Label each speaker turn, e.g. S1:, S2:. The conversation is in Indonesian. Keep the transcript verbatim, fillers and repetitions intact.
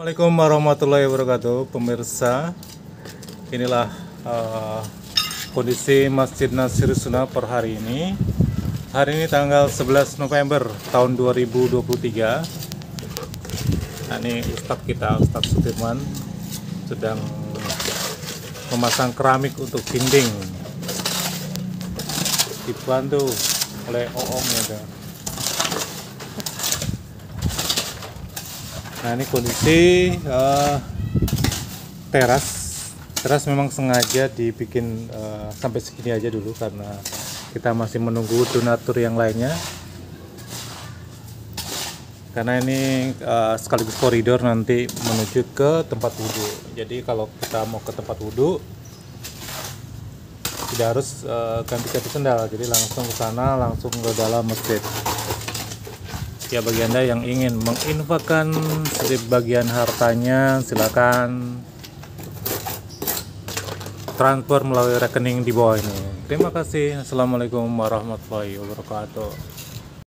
S1: Assalamualaikum warahmatullahi wabarakatuh, pemirsa. Inilah uh, kondisi Masjid Nasir Sunnah per hari ini. Hari ini tanggal sebelas November tahun dua ribu dua puluh tiga. Nah, ini Ustadz kita, Ustadz Sudirman, sedang memasang keramik untuk dinding, dibantu oleh Oom ya. Nah, ini kondisi uh, teras. Teras memang sengaja dibikin uh, sampai segini aja dulu karena kita masih menunggu donatur yang lainnya. Karena ini uh, sekaligus koridor nanti menuju ke tempat wudhu. Jadi kalau kita mau ke tempat wudhu tidak harus uh, ganti-ganti sendal. Jadi langsung ke sana, langsung ke dalam masjid. Ya, bagi Anda yang ingin menginfakkan sedikit bagian hartanya, silakan transfer melalui rekening di bawah ini. Terima kasih. Assalamualaikum warahmatullahi wabarakatuh.